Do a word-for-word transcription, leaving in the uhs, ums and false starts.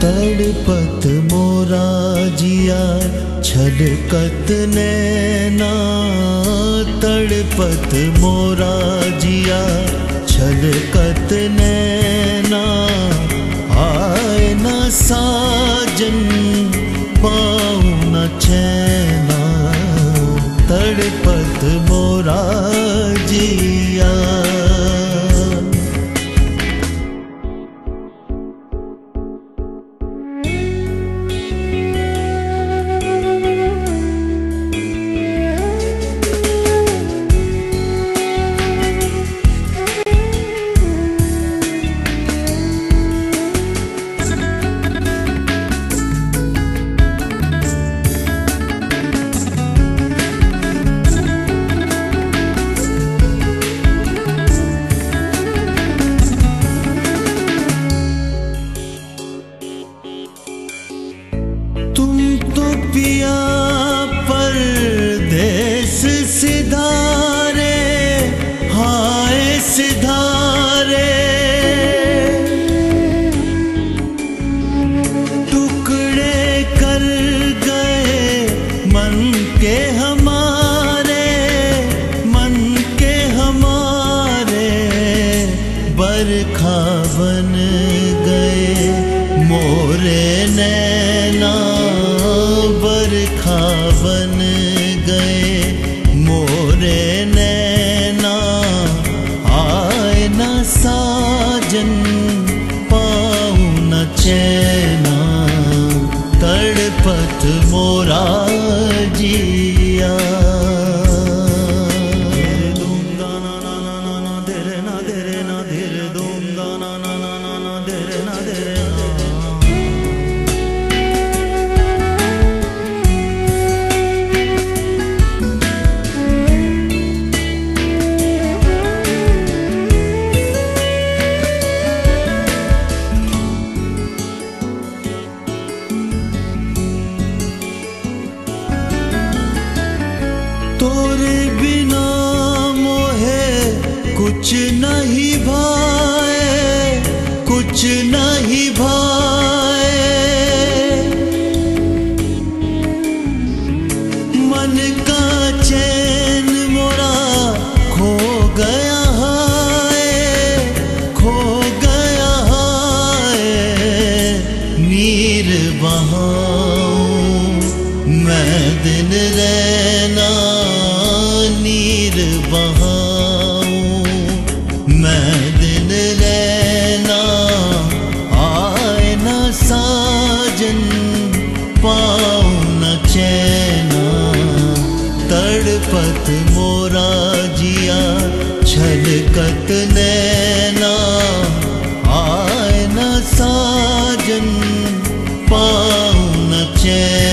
तड़पत मोरा जिया छलकत नैना, तड़पत मोरा जिया छलकत नैना, आए न साजन पाऊँ न चैना, तड़पत मोरा जिया। पिया परदेस सिधारे, हाय सिधारे, टुकड़े कर गए मन के हमारे, मन के हमारे, बरखा बन गए मोरे नैना, बरखा बन गए मोरे नैना, आए न साजन पाऊँ न चैना, तड़पत मोरा जिया। तोरे बिना मोहे कुछ नहीं भाए, कुछ नहीं भाए, मन का चैन मोरा खो गया है, खो गया है, नीर बहाऊं मैं दिन रहना, नीर बहाऊं मैं दिन रहना, आए न साजन पाऊँ न चैना, तड़पत मोरा जिया छलकत नैना, आए न साजन पाऊँ न चैना।